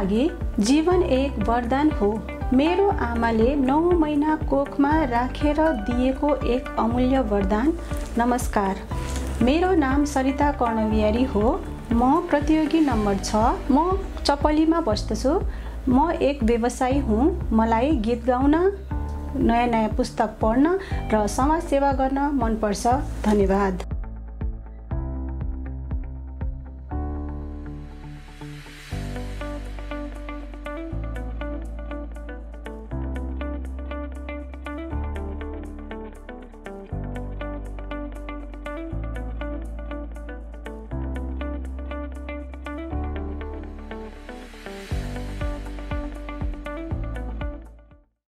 लागि जीवन एक वरदान हो। मेरो आमाले 9 महिना कोखमा राखेर दिएको एक अमूल्य वरदान। नमस्कार, मेरो नाम सरिता कर्णविहारी हो। म प्रतियोगी नम्बर 6। म चपलीमा बस्दछु। म एक व्यवसायी हुँ। मलाई गीत गाउन, नयाँ पुस्तक पढ्न र समाज सेवा गर्न मनपर्छ। धन्यवाद।